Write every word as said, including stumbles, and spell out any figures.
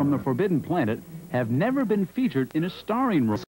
from the Forbidden Planet have never been featured in a starring role.